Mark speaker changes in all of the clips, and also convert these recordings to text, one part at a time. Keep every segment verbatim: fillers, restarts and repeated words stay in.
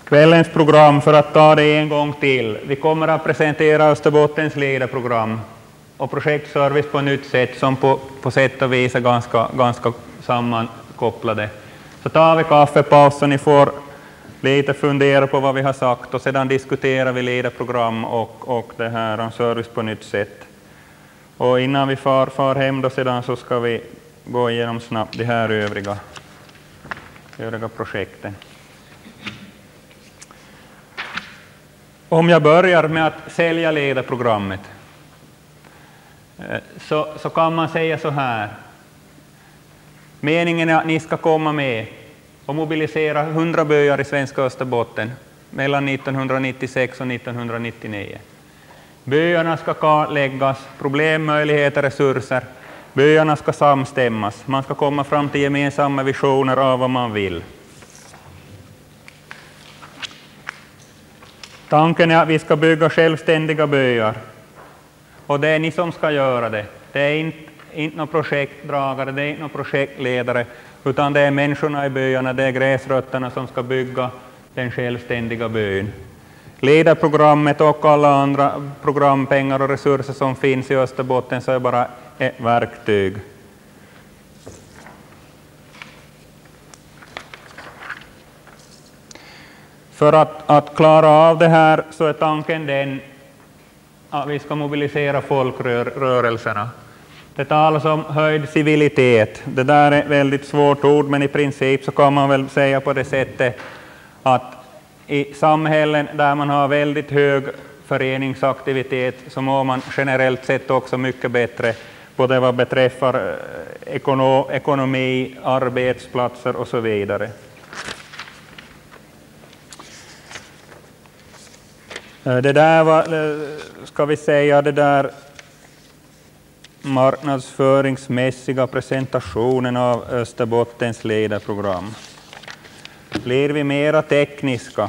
Speaker 1: Kvällens program, för att ta det en gång till. Vi kommer att presentera Österbottens ledarprogram och projektservice på ett nytt sätt som på, på sätt och vis är ganska, ganska sammankopplade. Så tar vi kaffepaus så ni får lite fundera på vad vi har sagt och sedan diskuterar vi ledarprogram och, och det här om service på nytt sätt. Och innan vi far, far hem då sedan så ska vi gå igenom snabbt de här övriga, övriga projekten. Om jag börjar med att sälja ledarprogrammet så, så kan man säga så här. Meningen är att ni ska komma med och mobilisera hundra byar i svenska Österbotten mellan nittonhundranittiosex och nittonhundranittionio. Byarna ska kartläggas, problem, möjligheter, resurser. Byarna ska samstämmas. Man ska komma fram till gemensamma visioner av vad man vill. Tanken är att vi ska bygga självständiga byar. Och det är ni som ska göra det. Det är inte, inte någon projektdragare, det är inte någon projektledare, utan det är människorna i byarna, det är gräsrötterna som ska bygga den självständiga byn. Ledarprogrammet och alla andra programpengar och resurser som finns i Österbotten så är bara ett verktyg. För att, att klara av det här så är tanken den att vi ska mobilisera folkrörelserna. Det talas om höjd civilitet. Det där är ett väldigt svårt ord, men i princip så kan man väl säga på det sättet att i samhällen där man har väldigt hög föreningsaktivitet så mår man generellt sett också mycket bättre, både vad beträffar ekonomi, arbetsplatser och så vidare. Det där var, ska vi säga, det där marknadsföringsmässiga presentationen av Österbottens ledarprogram. Blir vi mera tekniska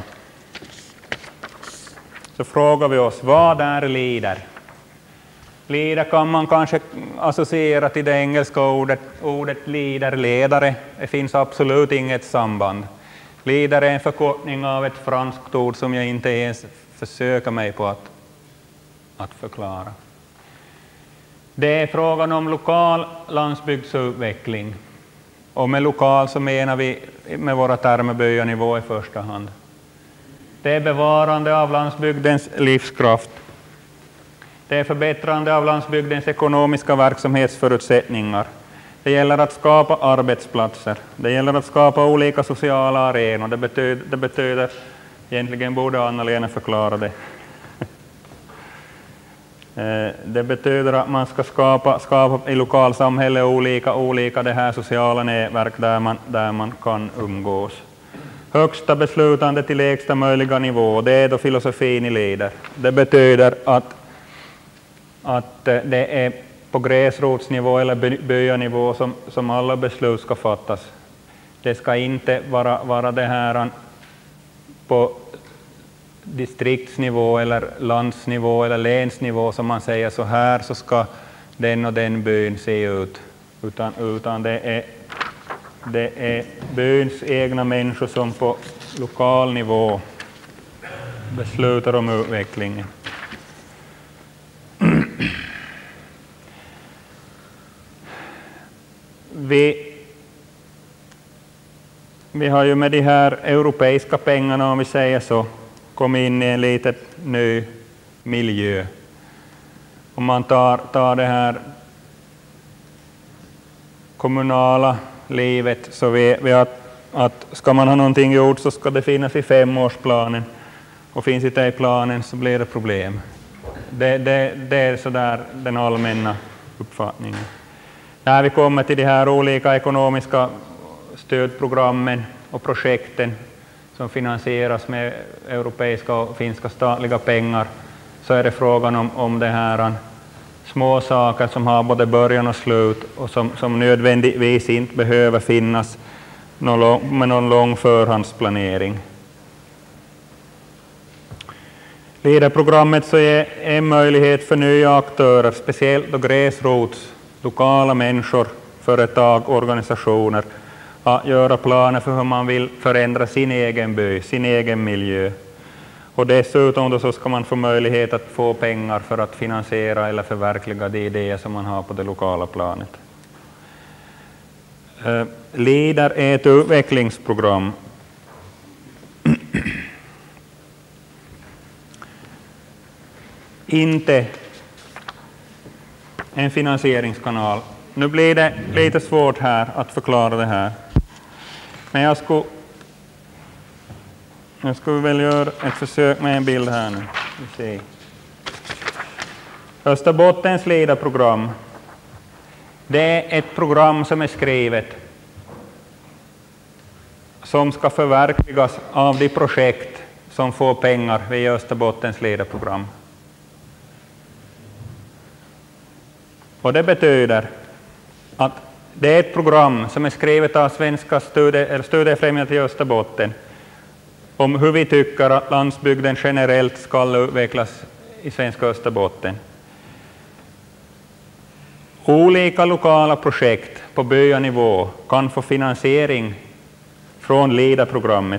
Speaker 1: så frågar vi oss, vad är leader? Leader kan man kanske associera till det engelska ordet, ordet leader, ledare. Det finns absolut inget samband. Leader är en förkortning av ett franskt ord som jag inte ens försöker mig på att, att förklara. Det är frågan om lokal landsbygdsutveckling. Och med lokal så menar vi med våra termer byanivå i första hand. Det är bevarande av landsbygdens livskraft. Det är förbättrande av landsbygdens ekonomiska verksamhetsförutsättningar. Det gäller att skapa arbetsplatser. Det gäller att skapa olika sociala arenor. Det betyder, det betyder egentligen borde Anna-Lena förklara det. Det betyder att man ska skapa, skapa i lokalsamhälle olika, olika det här sociala nätverk där man, där man kan umgås. Högsta beslutande till lägsta möjliga nivå, det är då filosofin i leder. Det betyder att, att det är på gräsrotsnivå eller byanivå som, som alla beslut ska fattas. Det ska inte vara, vara det här på distriktsnivå eller landsnivå eller länsnivå som man säger så här så ska den och den byn se ut. Utan, utan det, är, det är byns egna människor som på lokal nivå beslutar om utvecklingen. Vi, vi har ju med de här europeiska pengarna, om vi säger så, kom in i en lite ny miljö. Om man tar, tar det här kommunala livet så vet vi att, att ska man ha någonting gjort så ska det finnas i femårsplanen. Och finns inte i planen så blir det problem. Det, det, det är så där den allmänna uppfattningen. När vi kommer till de här olika ekonomiska stödprogrammen och projekten som finansieras med europeiska och finska statliga pengar så är det frågan om, om det här små saker som har både början och slut och som, som nödvändigtvis inte behöver finnas någon, med någon lång förhandsplanering. Ledarprogrammet så är en möjlighet för nya aktörer, speciellt då gräsrots, lokala människor, företag, organisationer, att göra planer för hur man vill förändra sin egen by, sin egen miljö. Och dessutom då så ska man få möjlighet att få pengar för att finansiera eller förverkliga de idéer som man har på det lokala planet. Uh, LEADER är ett utvecklingsprogram. Inte en finansieringskanal. Nu blir det lite svårt här att förklara det här. Men jag skulle, jag skulle väl göra ett försök med en bild här nu. Vi ser. Österbottens LEADER-program. Det är ett program som är skrivet som ska förverkligas av de projekt som får pengar via Österbottens LEADER-program. Och det betyder att det är ett program som är skrivet av Svenska studie, eller studiefrämjandet i Österbotten om hur vi tycker att landsbygden generellt ska utvecklas i svenska Österbotten. Olika lokala projekt på byanivå kan få finansiering från LEADER-programmet.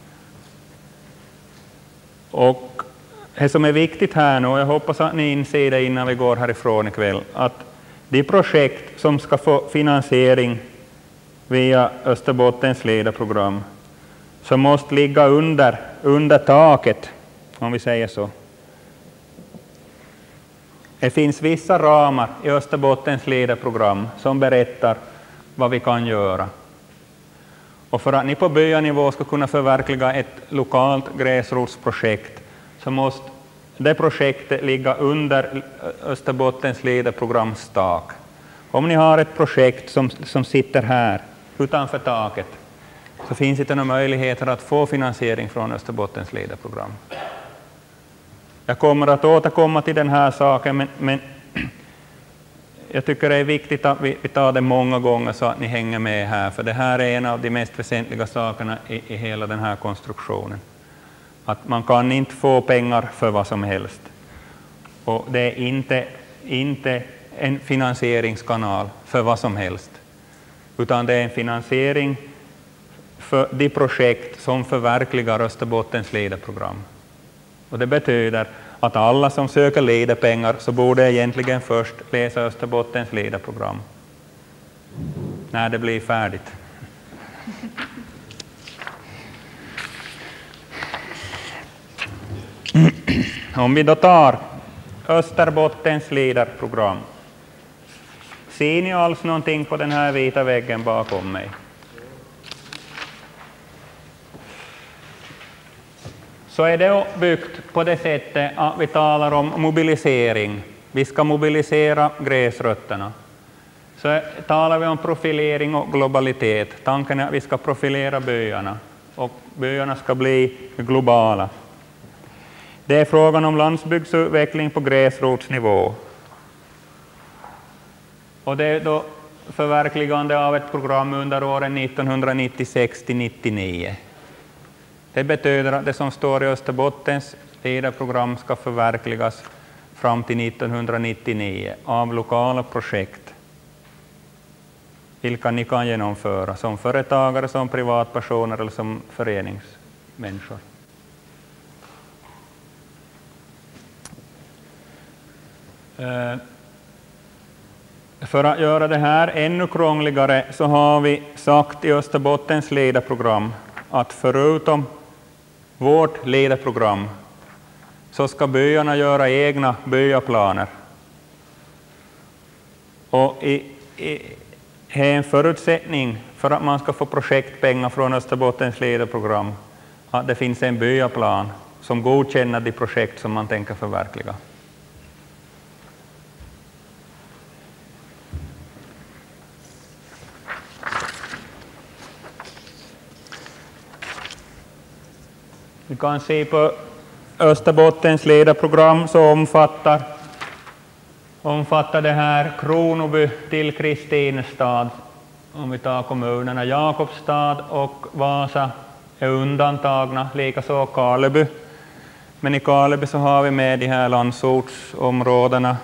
Speaker 1: Och det som är viktigt här nu, och jag hoppas att ni inser det innan vi går härifrån ikväll, att de projekt som ska få finansiering via Österbottens LEADER-program så måste ligga under, under taket, om vi säger så. Det finns vissa ramar i Österbottens LEADER-program som berättar vad vi kan göra. Och för att ni på byanivå ska kunna förverkliga ett lokalt gräsrotsprojekt så måste det projektet ligga under Österbottens LEADER-programs tak. Om ni har ett projekt som, som sitter här utanför taket så finns det inte några möjligheter att få finansiering från Österbottens LEADER-program. Jag kommer att återkomma till den här saken, men, men jag tycker det är viktigt att vi, vi tar det många gånger så att ni hänger med här, för det här är en av de mest väsentliga sakerna i, i hela den här konstruktionen. Att man kan inte få pengar för vad som helst. Och det är inte, inte en finansieringskanal för vad som helst, utan det är en finansiering för de projekt som förverkligar Österbottens LEADER-program. Och det betyder att alla som söker LEADER-pengar så borde egentligen först läsa Österbottens LEADER-program när det blir färdigt. Om vi då tar Österbottens LEADER-program. Ser ni alls någonting på den här vita väggen bakom mig? Så är det byggt på det sättet att vi talar om mobilisering. Vi ska mobilisera gräsrötterna. Så talar vi om profilering och globalitet. Tanken är att vi ska profilera byarna och byarna ska bli globala. Det är frågan om landsbygdsutveckling på gräsrotsnivå. Och det är då förverkligande av ett program under åren nittonhundranittiosex till nittionio. Det betyder att det som står i Österbottens LEADER-program ska förverkligas fram till nittonhundranittionio av lokala projekt, vilka ni kan genomföra som företagare, som privatpersoner eller som föreningsmänniskor. Uh, För att göra det här ännu krångligare så har vi sagt i Österbottens LEADER-program att förutom vårt LEADER-program så ska byarna göra egna byaplaner. Och i, i, är en förutsättning för att man ska få projektpengar från Österbottens LEADER-program att det finns en byaplan som godkänner de projekt som man tänker förverkliga. Vi kan se på Österbottens LEADER-program så omfattar, omfattar det här Kronoby till Kristinestad. Om vi tar kommunerna Jakobstad och Vasa är undantagna, likaså Karleby. Men i Karleby så har vi med de här landsortsområdena,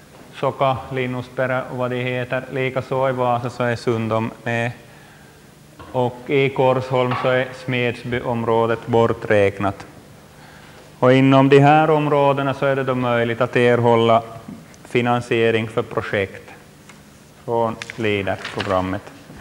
Speaker 1: Soka, Linnusperä och vad det heter. Likaså i Vasa så är Sundom med. och i Korsholm så är Smedsbyområdet borträknat. Och inom de här områdena så är det då möjligt att erhålla finansiering för projekt från LEADER-programmet.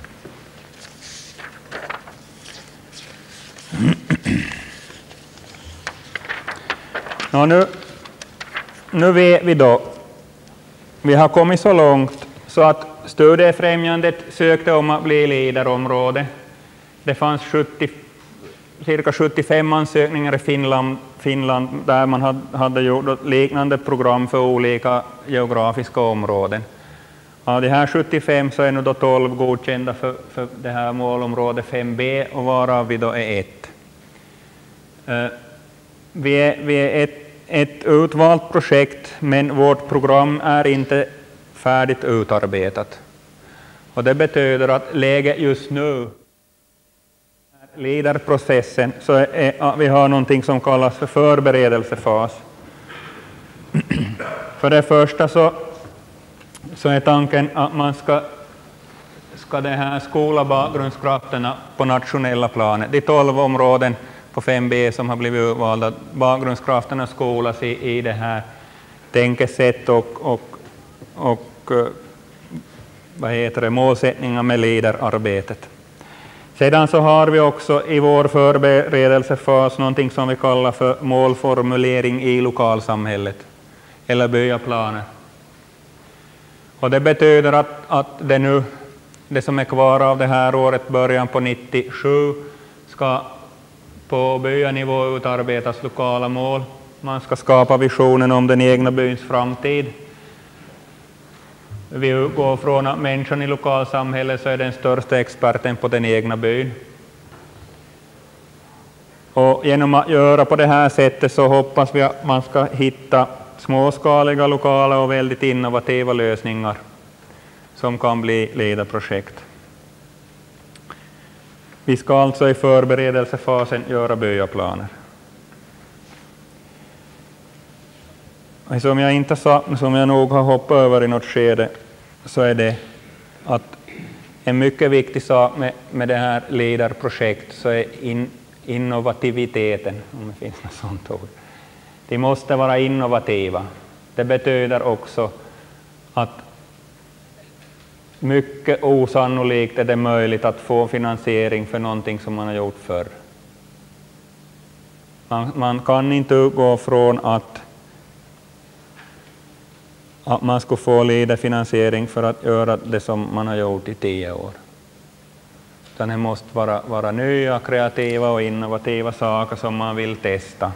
Speaker 1: Nå, nu, nu vet vi då, vi har kommit så långt så att Studiefrämjandet sökte om att bli LEADER-område. Det fanns sjuttio, cirka sjuttiofem ansökningar i Finland, Finland där man hade, hade gjort liknande program för olika geografiska områden. Av de här sjuttiofem så är nu då tolv godkända för, för det här målområde fem B och varav vi då är ett. Uh, vi är, vi är ett, ett utvalt projekt, men vårt program är inte färdigt utarbetat. Och det betyder att läget just nu, LEADER-processen, så är, är, vi har någonting som kallas för förberedelsefas. För det första så, så är tanken att man ska, ska det här skola bakgrundskrafterna på nationella planet. De tolv områden på fem B som har blivit utvalda, bakgrundskrafterna skolas i, i det här tänkesätt och, och, och vad heter det, målsättningar med LEADER-arbetet. Sedan så har vi också i vår förberedelsefas någonting som vi kallar för målformulering i lokalsamhället eller byaplaner. Och det betyder att, att det nu, det som är kvar av det här året, början på nittiosju, ska på byanivå utarbetas lokala mål. Man ska skapa visionen om den egna byns framtid. Vi går från att människan i lokalsamhället så är den största experten på den egna byn. Och genom att göra på det här sättet så hoppas vi att man ska hitta småskaliga, lokala och väldigt innovativa lösningar som kan bli LEADER-projekt. Vi ska alltså i förberedelsefasen göra byaplaner. Som jag inte sa, som jag nog har hoppat över i något skede, så är det att en mycket viktig sak med, med det här LEADER-projekt så är in, innovativiteten, om det finns något sånt ord. De måste vara innovativa. Det betyder också att mycket osannolikt är det möjligt att få finansiering för någonting som man har gjort förr. Man, man kan inte utgå från att, att man ska få LEADER-finansiering för att göra det som man har gjort i tio år. Utan det måste vara, vara nya, kreativa och innovativa saker som man vill testa.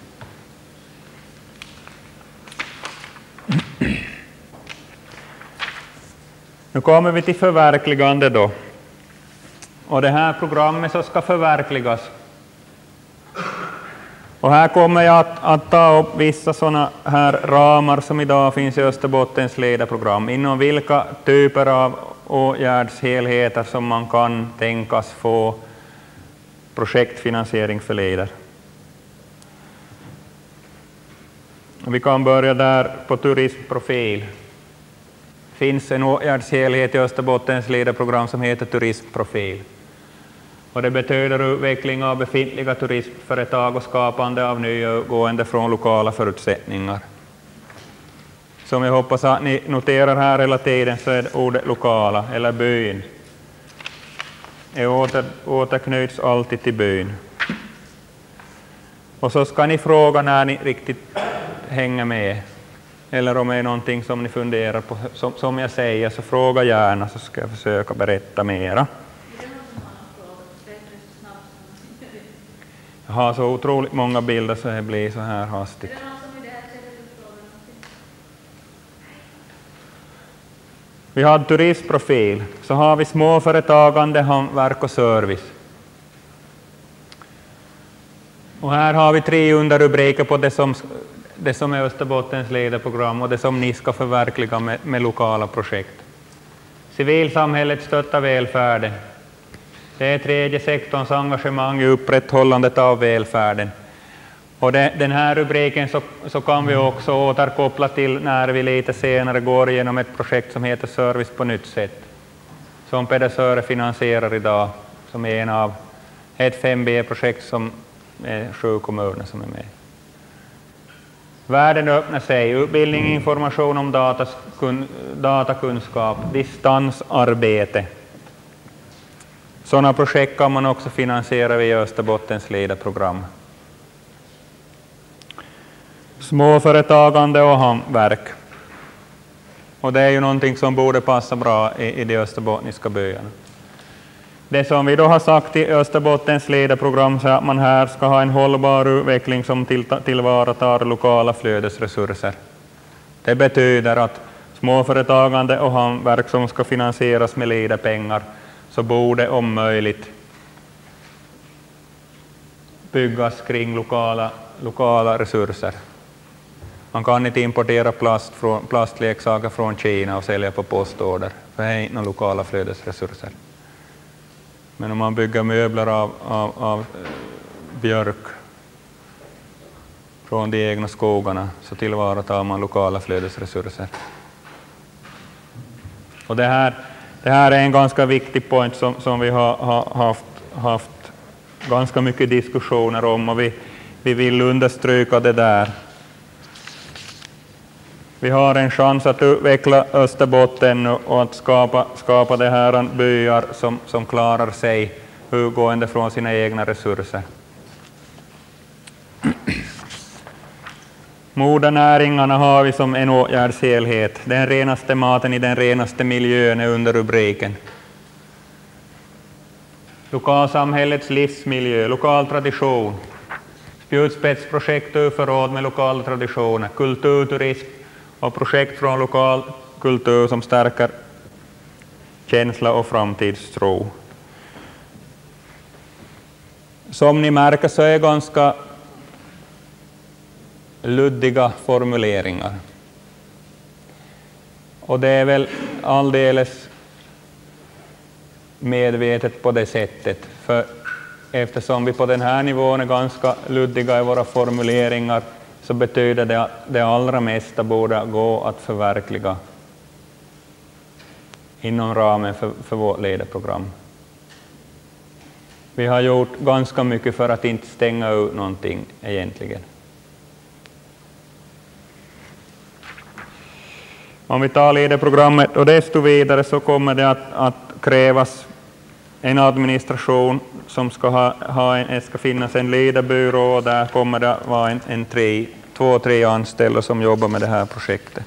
Speaker 1: Nu kommer vi till förverkligande då. Och det här programmet så ska förverkligas. Och här kommer jag att, att ta upp vissa sådana här ramar som idag finns i Österbottens LEADER-program. Inom vilka typer av åtgärdshelheter som man kan tänkas få projektfinansiering för LEADER. Vi kan börja där på turismprofil. Det finns en åtgärdshelhet i Österbottens LEADER-program som heter turismprofil. Och det betyder utveckling av befintliga turismföretag och skapande av nya utgående från lokala förutsättningar. Som jag hoppas att ni noterar här hela tiden så är ordet lokala eller byn. Det åter, återknyts alltid till byn. Och så ska ni fråga när ni riktigt hänger med. Eller om det är någonting som ni funderar på. Som, som jag säger så fråga gärna så ska jag försöka berätta mera. Jag har så otroligt många bilder så det blir så här hastigt. Vi har turistprofil. Så har vi småföretagande, hantverk och service. Och här har vi tre underrubriker på det som, det som är Österbottens LEADER-program och det som ni ska förverkliga med, med lokala projekt. Civilsamhället stöttar välfärden. Det är tredje sektorns engagemang i upprätthållandet av välfärden. Och det, den här rubriken så, så kan vi också återkoppla till när vi lite senare går igenom ett projekt som heter Service på nytt sätt. Som Peder Söre finansierar idag. som är en av ett fem B-projekt som är sju kommuner som är med. Världen öppnar sig, utbildning, information om datakun, datakunskap, distansarbete. Sådana projekt kan man också finansiera via Österbottens ledarprogram. Småföretagande och hantverk. Och det är ju någonting som borde passa bra i, i de österbottniska byarna. Det som vi då har sagt i Österbottens ledarprogram är att man här ska ha en hållbar utveckling som till, tillvaratar lokala flödesresurser. Det betyder att småföretagande och hantverk som ska finansieras med ledarpengar så borde om möjligt byggas kring lokala, lokala resurser. Man kan inte importera plast från, plastleksaker från Kina och sälja på postorder, för det är inte några lokala flödesresurser. Men om man bygger möbler av, av, av björk från de egna skogarna så tillvaratar man lokala flödesresurser. Och det här, det här är en ganska viktig point som, som vi har, har haft, haft ganska mycket diskussioner om, och vi, vi vill understryka det där. Vi har en chans att utveckla Österbotten och att skapa, skapa det här byar som, som klarar sig utgående från sina egna resurser. Modernäringarna har vi som en åtgärdshelhet. Den renaste maten i den renaste miljön är under rubriken. Lokalsamhällets livsmiljö, lokal tradition, spjutspetsprojekt och förråd med lokala traditioner, kulturturism och projekt från lokal kultur som stärker känsla och framtidstro. Som ni märker så är ganska luddiga formuleringar. Och det är väl alldeles medvetet på det sättet. För eftersom vi på den här nivån är ganska luddiga i våra formuleringar så betyder det att det allra mesta borde gå att förverkliga inom ramen för, för vårt ledarprogram. Vi har gjort ganska mycket för att inte stänga ut någonting egentligen. Om vi tar ledarprogrammet och desto vidare så kommer det att, att krävas en administration som ska ha, ha en, det ska finnas en ledarbyrå, och där kommer det att vara en, en tre, två, tre anställda som jobbar med det här projektet.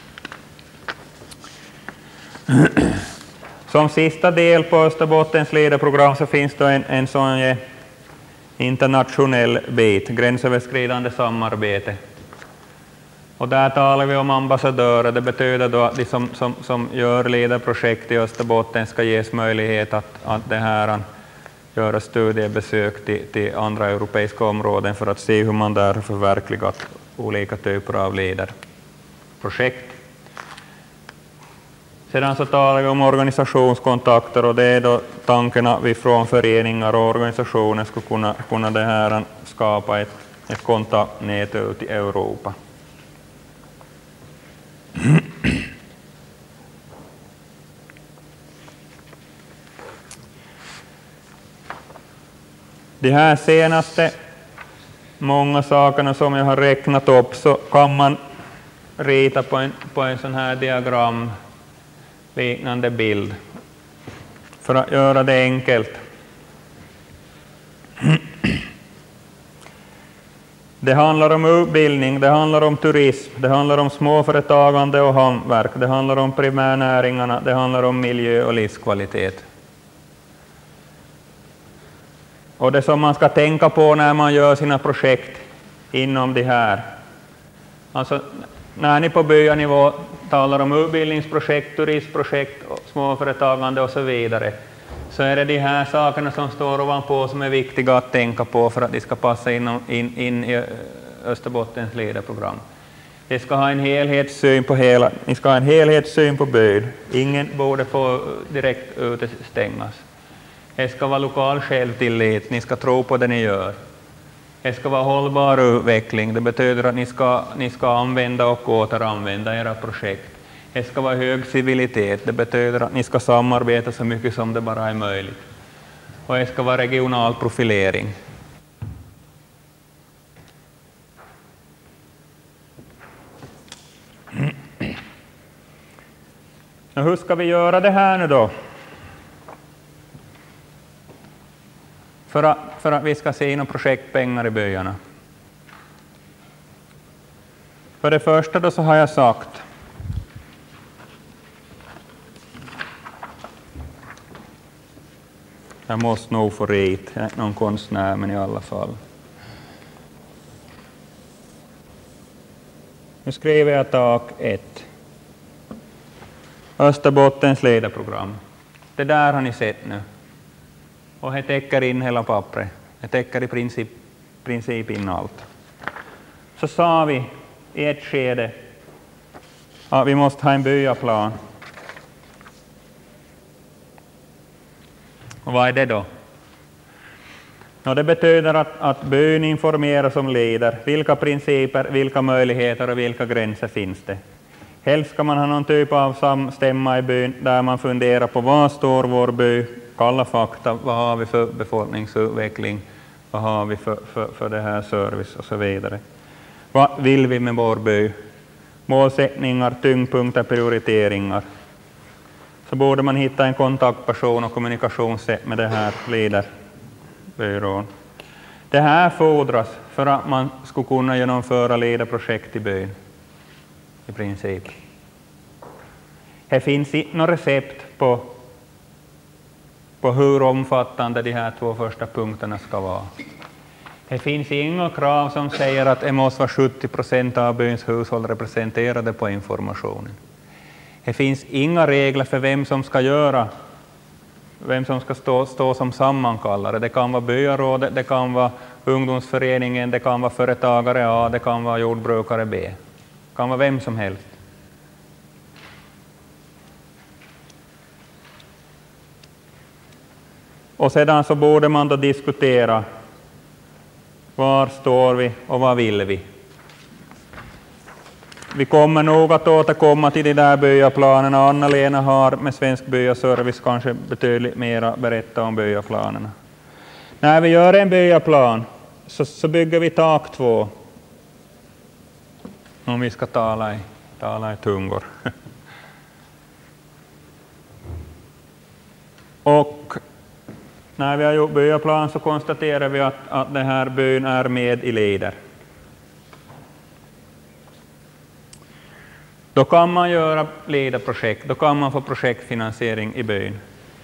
Speaker 1: Som sista del på Österbottens ledarprogram så finns det en, en sån internationell bit, gränsöverskridande samarbete. Och där talar vi om ambassadörer. Det betyder då att de som, som, som gör ledarprojekt i Österbotten ska ges möjlighet att, att det här, göra studiebesök till, till andra europeiska områden för att se hur man där har förverkligat olika typer av ledarprojekt. Sedan så talar vi om organisationskontakter, och det är då tanken att vi från föreningar och organisationer ska kunna, kunna det här skapa ett, ett kontaktnät ut i Europa. De här senaste många sakerna som jag har räknat upp så kan man rita på en, på en sån här diagram liknande bild för att göra det enkelt. Det handlar om utbildning, det handlar om turism, det handlar om småföretagande och hantverk, det handlar om primärnäringarna, det handlar om miljö och livskvalitet. Och det som man ska tänka på när man gör sina projekt inom det här. Alltså, när ni på byanivå talar om utbildningsprojekt, turistprojekt, småföretagande och så vidare, så är det de här sakerna som står ovanpå som är viktiga att tänka på för att de ska passa in, in, in i Österbottens ledarprogram. Det ska ha en helhetssyn på hela, ni ska ha en helhetssyn på byn. Ingen borde få direkt utestängas. Det ska vara lokal självtillit, ni ska tro på det ni gör. Det ska vara hållbar utveckling, det betyder att ni ska, ni ska använda och återanvända era projekt. Det ska vara hög civilitet, det betyder att ni ska samarbeta så mycket som det bara är möjligt. och det ska vara regional profilering. Och hur ska vi göra det här nu då? För att, för att vi ska se inom projektpengar i byarna. För det första då så har jag sagt jag måste nog få rit, jag är inte någon konstnär men i alla fall. Nu skriver jag tak ett. Österbottens ledarprogram. Det där har ni sett nu. Och det täcker in hela pappret. Det täcker i princip, princip in allt. Så sa vi i ett skede att vi måste ha en byaplan. Och vad är det då? Och det betyder att, att byn informeras om leder. Vilka principer, vilka möjligheter och vilka gränser finns det? Helst ska man ha någon typ av samstämma i byn där man funderar på vad står vår by, kalla fakta, vad har vi för befolkningsutveckling, vad har vi för, för, för det här service och så vidare. Vad vill vi med vår by? Målsättningar, tyngdpunkter, prioriteringar. Så borde man hitta en kontaktperson och kommunikationssätt med det här ledarbyrån. Det här fordras för att man skulle kunna genomföra ledarprojekt i byn. I princip. Det finns inte något recept på, på hur omfattande de här två första punkterna ska vara. Det finns inga krav som säger att det måste vara sjuttio procent av byns hushåll representerade på informationen. Det finns inga regler för vem som ska göra, vem som ska stå, stå som sammankallare. Det kan vara byarådet, det kan vara ungdomsföreningen, det kan vara företagare A, det kan vara jordbrukare B. Det kan vara vem som helst. Och sedan så borde man då diskutera var står vi och vad vill vi. Vi kommer nog att återkomma till de där byaplanerna. Anna-Lena har med Svensk Byaservice kanske betydligt mer att berätta om byaplanerna. När vi gör en byaplan så, så bygger vi tak två. Om vi ska tala i, tala i tungor. Och när vi har gjort byaplan så konstaterar vi att, att den här byn är med i leder. Då kan man göra ledarprojekt, då kan man få projektfinansiering i byn.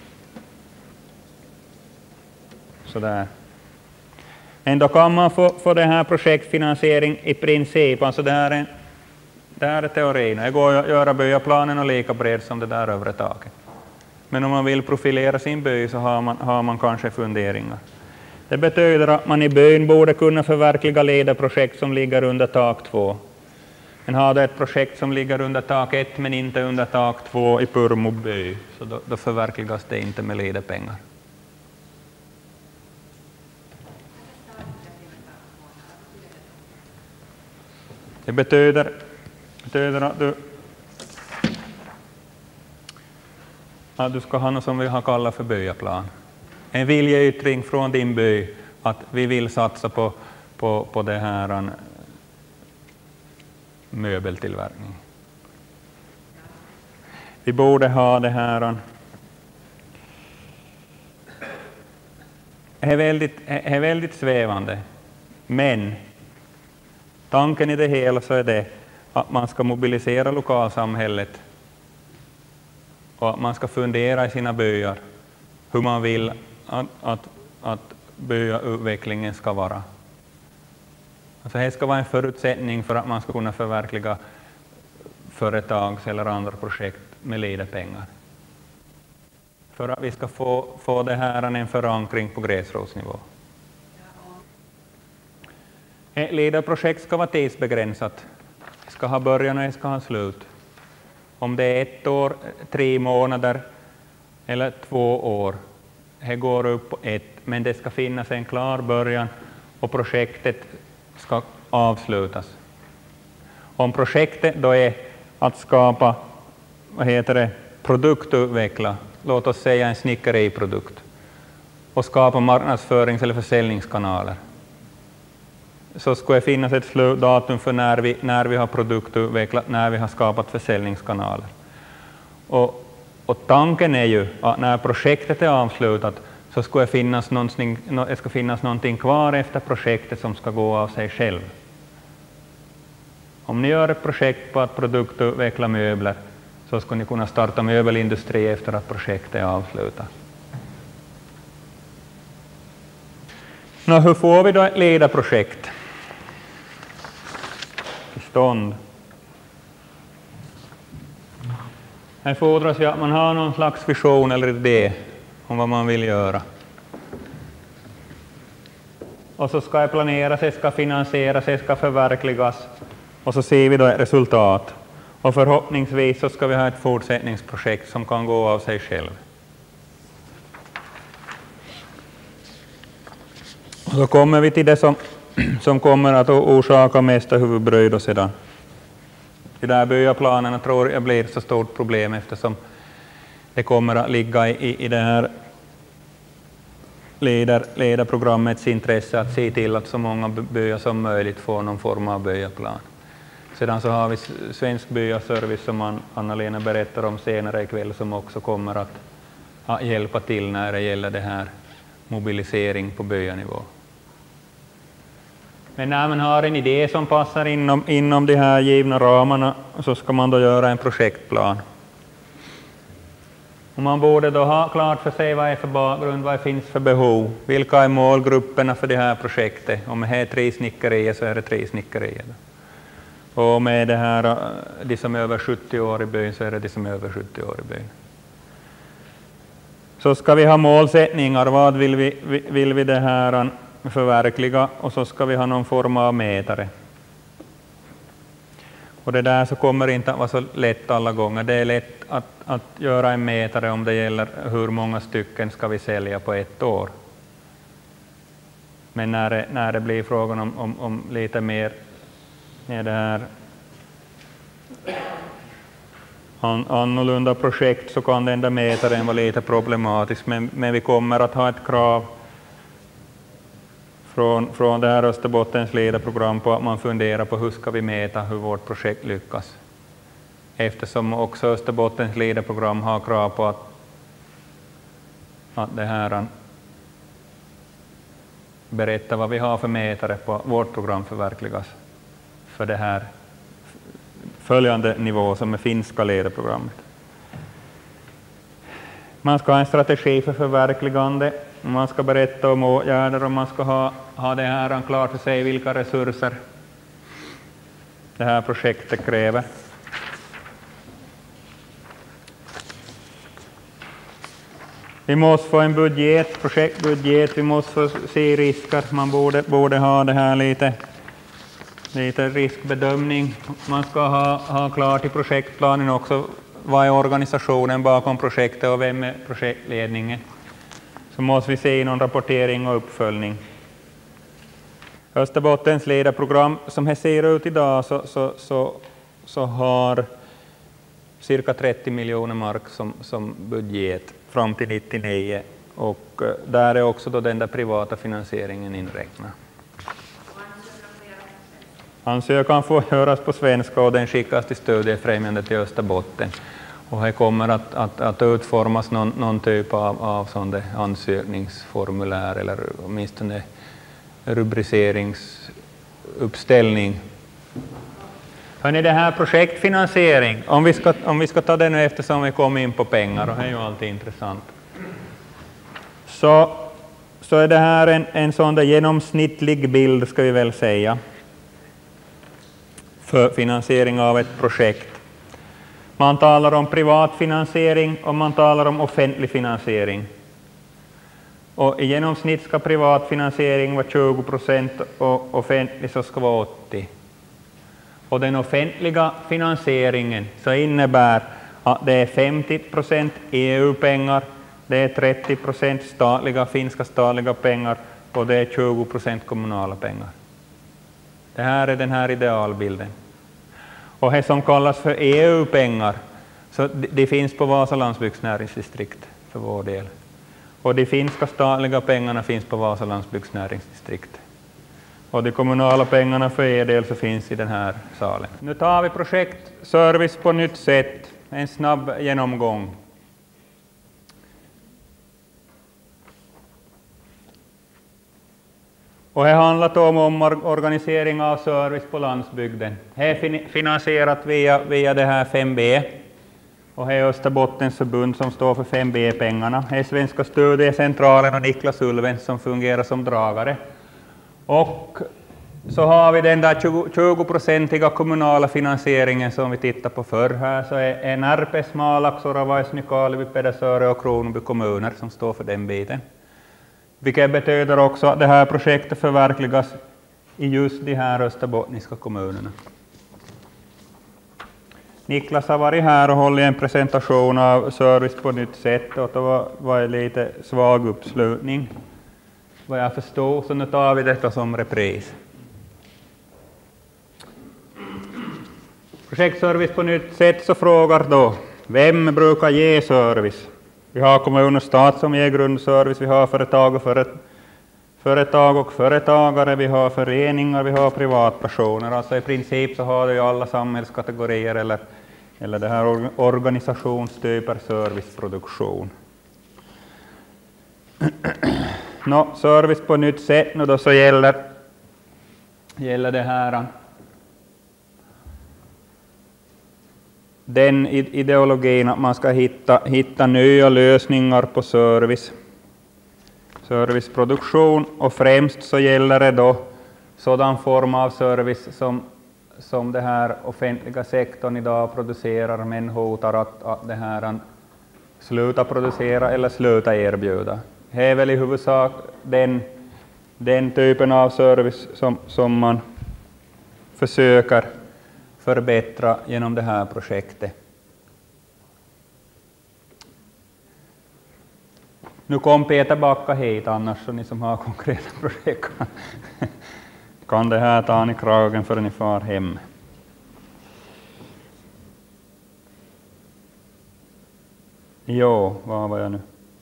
Speaker 1: Sådär. Men då kan man få, få den här projektfinansiering i princip, alltså det här är, det här är teorin. Det går att göra byaplanen och lika bred som det där övre taket. Men om man vill profilera sin by så har man, har man kanske funderingar. Det betyder att man i byn borde kunna förverkliga ledarprojekt som ligger under tak två. Men har det ett projekt som ligger under tak ett men inte under tak två i Purmo by, så då, då förverkligas det inte med ledarpengar. Det betyder, betyder att, du, att du ska ha något som vi har kallat för byaplan. En viljeyttring från din by att vi vill satsa på, på, på det här möbeltillverkning. Vi borde ha det här. Det är väldigt, är väldigt svävande, men tanken i det hela så är det att man ska mobilisera lokalsamhället och att man ska fundera i sina byar hur man vill att, att, att byautvecklingen ska vara. Alltså det ska vara en förutsättning för att man ska kunna förverkliga företags eller andra projekt med ledarpengar. För att vi ska få, få det här en förankring på gräsrotsnivå. Ett ledarprojekt ska vara tidsbegränsat. Det ska ha början och det ska ha slut. Om det är ett år, tre månader eller två år, det går upp på ett, men det ska finnas en klar början och projektet ska avslutas. Om projektet då är att skapa, vad heter det, produktutveckla, låt oss säga en snickeriprodukt. och skapa marknadsförings- eller försäljningskanaler. Så ska det finnas ett slutdatum för när vi, när vi har produktutvecklat, när vi har skapat försäljningskanaler. Och, och tanken är ju att när projektet är avslutat så ska det finnas någonting, det ska finnas någonting kvar efter projektet som ska gå av sig själv. Om ni gör ett projekt på att produktutveckla möbler så ska ni kunna starta möbelindustri efter att projektet är avslutat. Nå, hur får vi då ett ledarprojekt till stånd? Här fordras ju att man har någon slags vision eller idé om vad man vill göra. Och så ska det planeras, det ska finansieras, det ska förverkligas. Och så ser vi då ett resultat. Och förhoppningsvis så ska vi ha ett fortsättningsprojekt som kan gå av sig själv. Och så kommer vi till det som, som kommer att orsaka mesta huvudbry då sedan. De där byaplanerna tror jag blir så stort problem eftersom det kommer att ligga i, i det här leder, ledarprogrammets intresse att se till att så många byar som möjligt får någon form av byaplan. Sedan så har vi Svensk byaservice som Anna-Lena berättar om senare ikväll som också kommer att, att hjälpa till när det gäller det här mobilisering på byanivå. Men när man har en idé som passar inom, inom de här givna ramarna så ska man då göra en projektplan. Och man borde då ha klart för sig vad är för bakgrund, vad finns för behov, vilka är målgrupperna för det här projektet. Om det är tre snickerier så är det tre snickerier. Och med det här, de som är över sjuttio år i byn så är det de som är över sjuttio år i byn. Så ska vi ha målsättningar, vad vill vi, vill vi det här förverkliga, och så ska vi ha någon form av mätare. Och det där så kommer det inte att vara så lätt alla gånger. Det är lätt att, att göra en mätare om det gäller hur många stycken ska vi sälja på ett år. Men när det, när det blir frågan om, om, om lite mer med det här an, annorlunda projekt så kan den där mätaren vara lite problematisk. Men, men vi kommer att ha ett krav Från, från det här Österbottens ledarprogram på att man funderar på hur ska vi mäta hur vårt projekt lyckas. Eftersom också Österbottens ledarprogram har krav på att, att det här berätta vad vi har för mätare på att vårt program förverkligas för det här följande nivå som är finska ledarprogrammet. Man ska ha en strategi för förverkligande. Man ska berätta om åtgärder och man ska ha, ha det här klart för sig vilka resurser det här projektet kräver. Vi måste få en budget, projektbudget, vi måste få se risker. Man borde, borde ha det här lite, lite riskbedömning. Man ska ha, ha klart i projektplanen också vad är organisationen bakom projektet och vem är projektledningen. Så måste vi se någon rapportering och uppföljning. Österbottens ledarprogram, som det ser ut idag, så, så, så, så har cirka trettio miljoner mark som, som budget fram till nittionio. Och där är också då den där privata finansieringen inräknad. Ansökan får göras på svenska och den skickas till Studiefrämjandet till Österbotten. Och här kommer att, att, att utformas någon, någon typ av, av sån ansökningsformulär eller åtminstone rubriceringsuppställning. Hörrni, det här projektfinansiering, om vi ska, om vi ska ta det nu eftersom vi kom in på pengar, och det är ju alltid intressant. Så, så är det här en, en sån där genomsnittlig bild, ska vi väl säga, för finansiering av ett projekt. Man talar om privat finansiering och man talar om offentlig finansiering. Och i genomsnitt ska privat finansiering vara tjugo procent och offentlig så ska vara åttio. Och den offentliga finansieringen så innebär att det är femtio procent E U-pengar, det är trettio procent statliga, finska statliga pengar och det är tjugo procent kommunala pengar. Det här är den här idealbilden. Och det som kallas för E U-pengar, så det finns på Vasa landsbygdsnäringsdistrikt för vår del. Och de finska statliga pengarna finns på Vasa landsbygdsnäringsdistrikt. Och de kommunala pengarna för er del så finns i den här salen. Nu tar vi projekt service på nytt sätt. En snabb genomgång. Och det handlar om omorganisering av service på landsbygden. Det är finansierat via, via det här fem B. Och det är Österbottens förbund som står för fem B-pengarna. Det är Svenska studiecentralen och Niklas Ulven som fungerar som dragare. Och så har vi den där tjugo-procentiga kommunala finansieringen som vi tittar på förr här. Så är Närpes, Malax, Oravais, Nykarleby, Pedersöre och Kronoby kommuner som står för den biten. Vilket betyder också att det här projektet förverkligas i just de här österbottniska kommunerna. Niklas har varit här och hållit en presentation av service på nytt sätt och det var, var lite svag uppslutning. Vad jag förstår, så nu tar vi detta som repris. Projektservice på nytt sätt så frågar då, vem brukar ge service? Vi har kommun och stat som ger grundservice, vi har företag och, föret företag och företagare, vi har föreningar, vi har privatpersoner. Alltså i princip så har det ju alla samhällskategorier eller, eller det här organisationstyper serviceproduktion. Nå, service på nytt sätt nu då så gäller, gäller det här den ideologin att man ska hitta, hitta nya lösningar på service, serviceproduktion och främst så gäller det då sådan form av service som, som det här offentliga sektorn idag producerar men hotar att, att det här sluta producera eller sluta erbjuda. Det är väl i huvudsak den, den typen av service som, som man försöker förbättra genom det här projektet. Nu kom Peter Backa hit, annars så ni som har konkreta projekt kan det här ta ni kragen för ni far hem. Jo, vad var jag nu?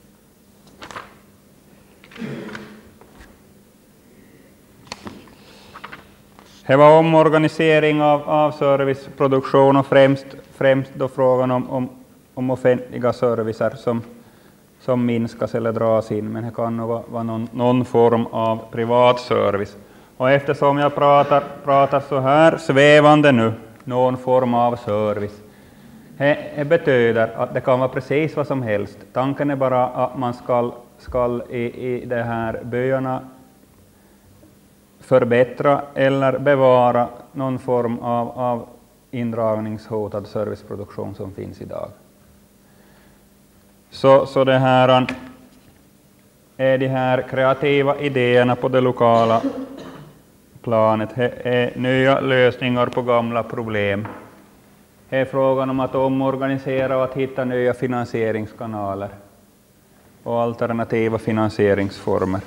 Speaker 1: Det var omorganisering av, av serviceproduktion och främst, främst då frågan om, om, om offentliga servicer som, som minskas eller dras in, men det kan nog vara, vara någon, någon form av privat service. Och eftersom jag pratar, pratar så här svävande nu, någon form av service, det, det betyder att det kan vara precis vad som helst. Tanken är bara att man ska, ska i, i de här byarna förbättra eller bevara någon form av, av indragningshotad serviceproduktion som finns idag. Så, så det här är de här kreativa idéerna på det lokala planet. Det är nya lösningar på gamla problem. Det är frågan om att omorganisera och att hitta nya finansieringskanaler och alternativa finansieringsformer.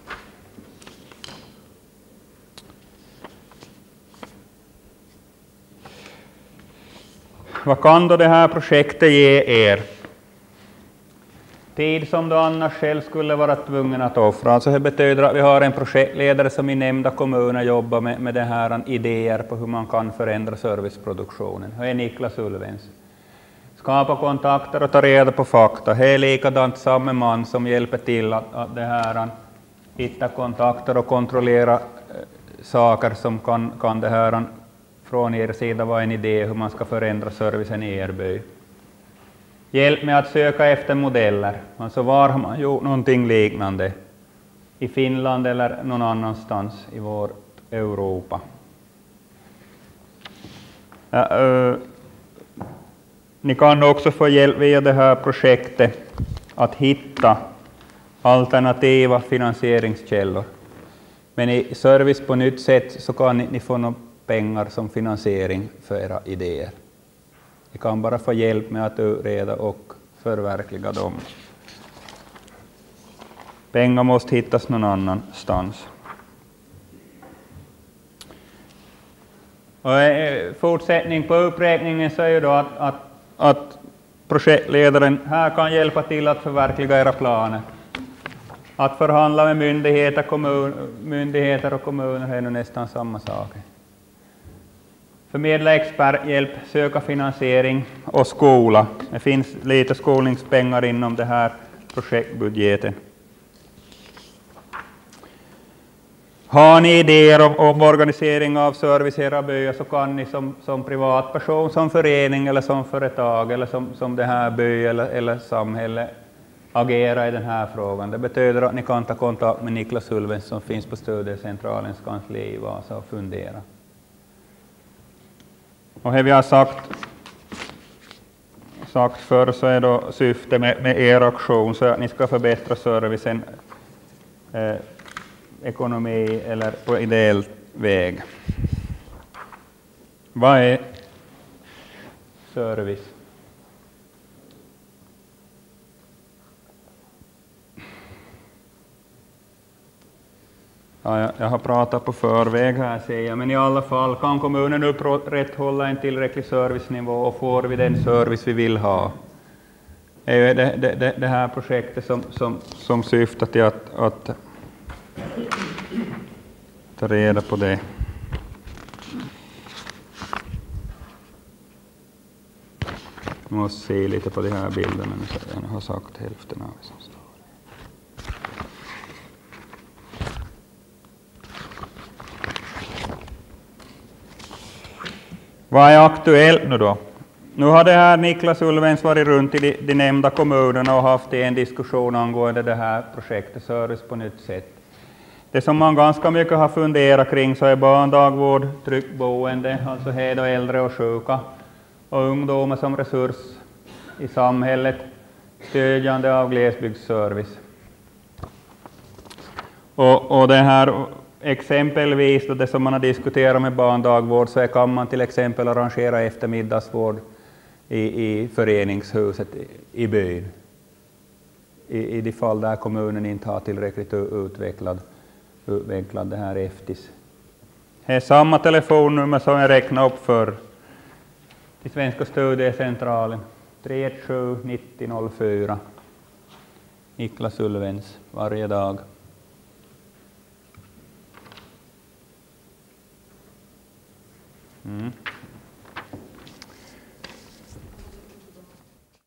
Speaker 1: Vad kan då det här projektet ge er? Tid som du annars själv skulle vara tvungen att offra. Alltså det betyder att vi har en projektledare som i nämnda kommuner jobbar med, med det här idéer på hur man kan förändra serviceproduktionen. Det är Niklas Ulvens. Skapa kontakter och ta reda på fakta. Det är likadant samma man som hjälper till att, att det här hitta kontakter och kontrollera äh, saker som kan, kan det här från er sida vara en idé hur man ska förändra servicen i er by. Hjälp med att söka efter modeller. Alltså var har man gjort någonting liknande? I Finland eller någon annanstans i vårt Europa. Ja, uh, ni kan också få hjälp via det här projektet att hitta alternativa finansieringskällor. Men i service på nytt sätt så kan ni, ni få några pengar som finansiering för era idéer. Ni kan bara få hjälp med att utreda och förverkliga dem. Pengar måste hittas någon annanstans. Och fortsättning på uppräkningen så är ju då att, att, att projektledaren här kan hjälpa till att förverkliga era planer. Att förhandla med myndigheter, kommun, myndigheter och kommuner är nu nästan samma sak. Förmedla experthjälp, söka finansiering och skola. Det finns lite skolningspengar inom det här projektbudgeten. Har ni idéer om, om organisering av service i era byar så kan ni som, som privatperson, som förening eller som företag eller som, som det här by eller, eller samhälle agera i den här frågan. Det betyder att ni kan ta kontakt med Niklas Ulvens som finns på studiecentralens kansli i Vasa och fundera. Och här vi har sagt, sagt förr så är då syftet med, med er aktion så att ni ska förbättra servicen, eh, ekonomi eller på ideell väg. Vad är service? Ja, jag har pratat på förväg här ser jag, men i alla fall kan kommunen upprätthålla en tillräcklig servicenivå och får vi den service vi vill ha. Det är det, det, det här projektet som, som, som syftar till att, att ta reda på det. Jag måste se lite på de här bilderna så jag har sagt hälften av det som står. Vad är aktuellt nu då? Nu har det här Niklas Ulvens varit runt i de, de nämnda kommunerna och haft en diskussion angående det här projektet Service på nytt sätt. Det som man ganska mycket har funderat kring så är barndagvård, tryggt boende, alltså här då äldre och sjuka, och ungdomar som resurs i samhället, stödjande av glesbygdsservice. Och, och det här exempelvis då det som man har diskuterat med barndagvård så kan man till exempel arrangera eftermiddagsvård i, i föreningshuset i, i byn. I, I de fall där kommunen inte har tillräckligt utvecklad, utvecklad det här E F T I S. Det är samma telefonnummer som jag räknade upp för till Svenska studiecentralen. tre ett sju nittio noll fyra. Niklas Ulvens varje dag. Mm.